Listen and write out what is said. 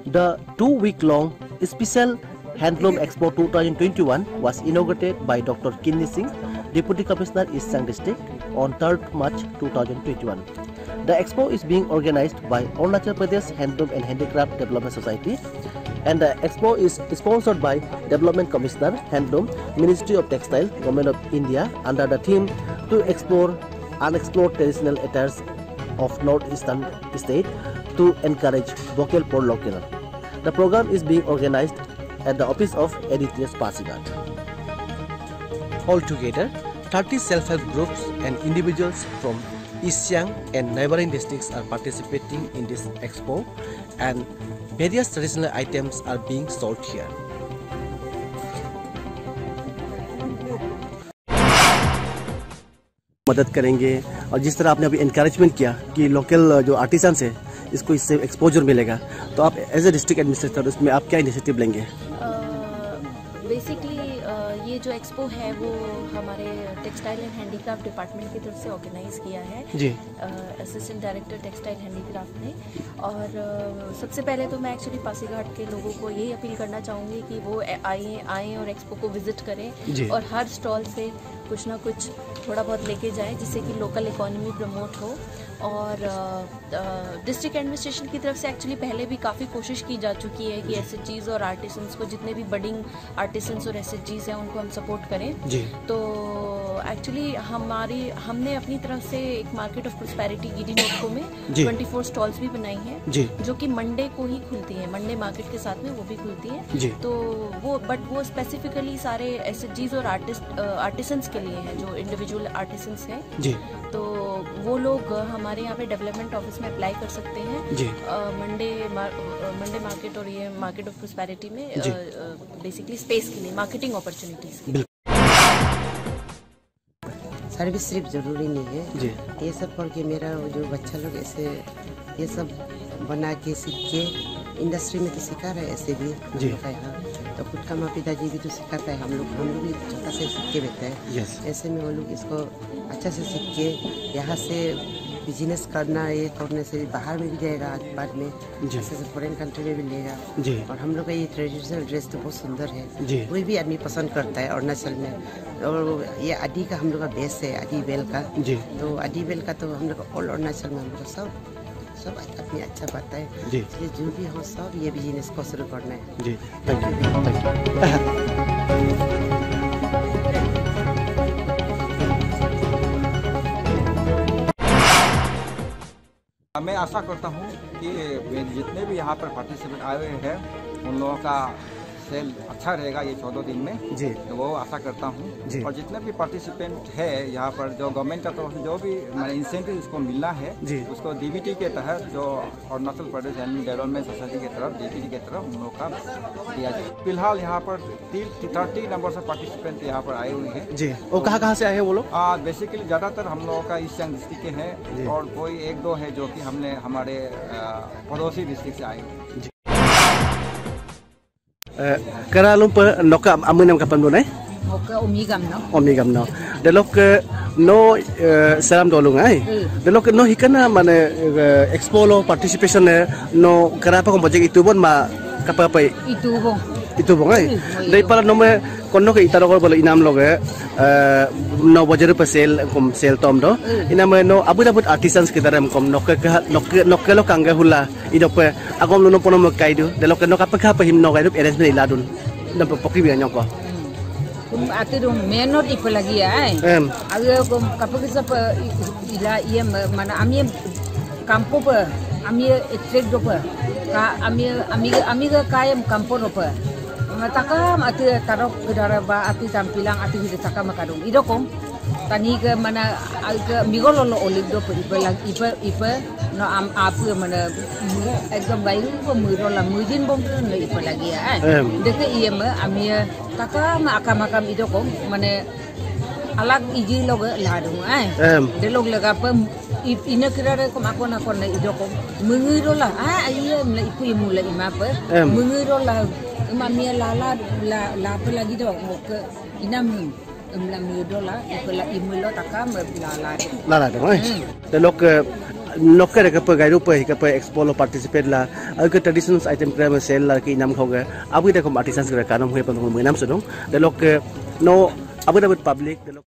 The 2-week-long Special Handloom Expo 2021 was inaugurated by Dr. Kinni Singh, Deputy Commissioner, East Siang District, on 3rd March 2021. The expo is being organized by Arunachal Pradesh Handloom and Handicraft Development Society, and the expo is sponsored by Development Commissioner, Handloom, Ministry of Textile, Government of India, under the theme to explore unexplored traditional attires of northeastern state to encourage vocal for local. The program is being organized at the office of Editrice Pasighat. Altogether, 30 self-help groups and individuals from East Siang and neighboring districts are participating in this expo, and various traditional items are being sold here. मदद करेंगे, और जिस तरह आपने अभी encouragement किया कि local जो आर्टिसंस है इसको इससे एक्सपोजर मिलेगा, तो आप एज ए डिस्ट्रिक्ट एडमिनिस्ट्रेटर उसमें आप क्या इनिशिएटिव लेंगे? बेसिकली ये जो एक्सपो है वो हमारे टेक्सटाइल एंड हैंडीक्राफ्ट डिपार्टमेंट की तरफ से ऑर्गेनाइज किया है जी, असिस्टेंट डायरेक्टर टेक्सटाइल हैंडीक्राफ्ट ने। और सबसे पहले तो मैं एक्चुअली पासीघाट के लोगों को यही अपील करना चाहूँगी कि वो आएँ और एक्सपो को विजिट करें और हर स्टॉल से कुछ ना कुछ थोड़ा बहुत लेके जाए, जिससे कि लोकल इकोनॉमी प्रमोट हो। और डिस्ट्रिक्ट एडमिनिस्ट्रेशन की तरफ से एक्चुअली पहले भी काफ़ी कोशिश की जा चुकी है कि एसएचजीज और आर्टिसंस को, जितने भी बडिंग आर्टिसंस और एसएचजीज हैं उनको हम सपोर्ट करें जी। तो एक्चुअली हमने अपनी तरफ से एक मार्केट ऑफ प्रोस्पेरिटी गिडी नोटको में 24 स्टॉल्स भी बनाई हैं जो कि मंडे को ही खुलती हैं, मंडे मार्केट के साथ में वो भी खुलती हैं। तो वो स्पेसिफिकली सारे एसएचजीज और आर्टिसंस के लिए हैं जो इंडिविजुअल आर्टिसंस हैं जी। तो वो लोग हमारे यहाँ पे डेवलपमेंट ऑफिस में अप्लाई कर सकते हैं जी। मंडे मार्केट और ये मार्केट ऑफ प्रोस्पेरिटी में बेसिकली स्पेस के लिए मार्केटिंग अपॉर्चुनिटीज। सर्विस सिर्फ जरूरी नहीं है जी। ये सब पढ़ के मेरा जो बच्चा लोग ऐसे ये सब बना के सीख के इंडस्ट्री में तो सिखा रहे हैं ऐसे भी जी। तो खुद का माँ पिताजी भी तो सिखाता है, हम लोग भी छोटा से सीख के बैठते हैं ऐसे में वो लोग इसको अच्छा से सीख के यहाँ से बिजनेस करना, ये करने से बाहर में भी जाएगा बाद में, जैसे फॉरेन कंट्री में भी लेगा। और हम लोग का ये ट्रेडिशनल ड्रेस तो बहुत सुंदर है, कोई भी आदमी पसंद करता है अरुणाचल में। और ये आदि का हम लोग का बेस है, आदि बेल का जी। तो आदि बेल का तो हम लोग ऑल अरुणाचल में हम लोग सब अपनी अच्छा बात है, इसलिए जो भी हो सब ये बिजनेस को शुरू करना है जी। Thank you. मैं आशा करता हूँ कि जितने भी यहाँ पर पार्टिसिपेंट आए हुए हैं उन लोगों का सेल अच्छा रहेगा ये 14 दिन में जी। तो वो आशा करता हूँ। और जितने भी पार्टिसिपेंट है यहाँ पर जो गवर्नमेंट का तरफ से जो भी इंसेंटिव उसको मिलना है जी। उसको डीबीटी के तहत जो अरुणाचल प्रदेश डेवलपमेंट सोसाइटी की तरफ डीबीटी के तरफ उन लोगों का दिया जाए। फिलहाल यहाँ पर 30 नंबर से पार्टिसिपेंट यहाँ पर आए हुए हैं जी। वो कहाँ से आए हैं वो लोग? बेसिकली ज़्यादातर हम लोगों का ईस्ट सियांग डिस्ट्रिक्ट के हैं और कोई 1-2 है जो कि हमने हमारे पड़ोसी डिस्ट्रिक्ट से आए हैं। Kara lumpur noka amunam kapan bunai? Noka omigam no. Omigam no. Delok no salam dolung ai. Delok no hikana mane expo lo participation no kara apa project itu bon ma kapa apa? Itu bong ai. Dari para nome kono ke itaro ko bolo inam loge no bajar pa sel tom do. Inam no abud artisans kita rem kom noke lo kangga hula. Idope agom luno pono mo kaidu. Delok no kapa him no kaidu arrangement iladun. Nampak pokri biar nyoko. Ati dong menor ipo lagi ya. Agak kapag isa pa ila iya mana amie kampo pa amie etrek do pa ka amiga kaya kampo do pa. Mataka ati tarok kedara ba ati tampilang ati hide taka makadong idokom tani ke mana ke migolo lo olig do ipa no apu mana ekdom bayu ko muro la mujin bom no ipa lagi ya. Deke iya ma amia taka makam idokom mana alag iji log ladung de log laga pa ina kirare ko makona kon idokom mungiro la iya na ipu imula imapa mungiro la mamia la lagi do ke inam $6 ipala imulo taka lala. Lala dong ai. Delok noker ke pe gairu pe ke pe expo lo participate la ke traditional item krema sale la ke inam khoge abu de kom artisans ke kanam he pan menam sedong de lok no abu public